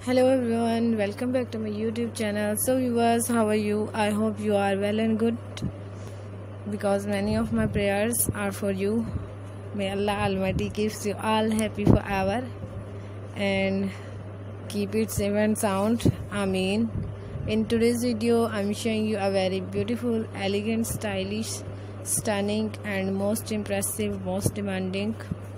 Hello everyone, welcome back to my YouTube channel. So viewers, how are you? I hope you are well and good, because many of my prayers are for you. May Allah Almighty keeps you all happy forever and keep it safe and sound. Ameen. In today's video, I'm showing you a very beautiful, elegant, stylish, stunning and most impressive, most demanding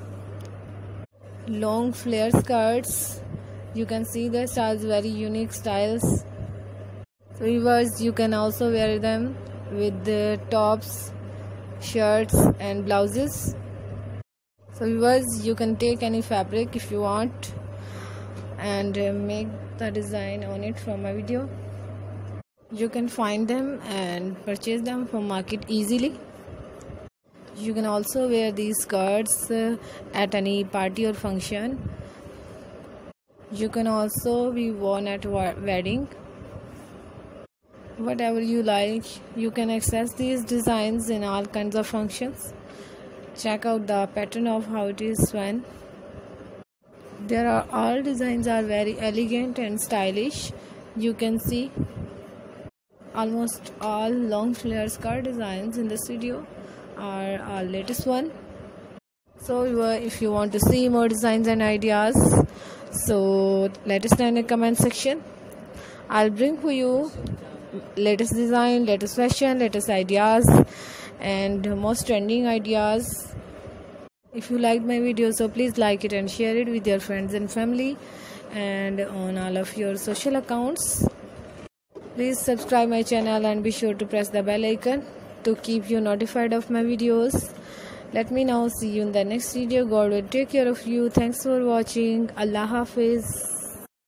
long flare skirts. You can see the styles, very unique styles. So viewers, you can also wear them with the tops, shirts and blouses. So viewers, you can take any fabric if you want and make the design on it from my video. You can find them and purchase them from market easily. You can also wear these skirts at any party or function. You can also be worn at wedding. Whatever you like, you can access these designs in all kinds of functions. Check out the pattern of how it is sewn. All designs are very elegant and stylish. You can see almost all long flare skirt designs in this video are our latest one. So if you want to see more designs and ideas, so let us know in the comment section. I'll bring for you latest design, latest fashion, latest ideas and most trending ideas. If you liked my video, so please like it and share it with your friends and family and on all of your social accounts. Please subscribe my channel and be sure to press the bell icon to keep you notified of my videos. Let me now see you in the next video. God will take care of you. Thanks for watching. Allah Hafiz.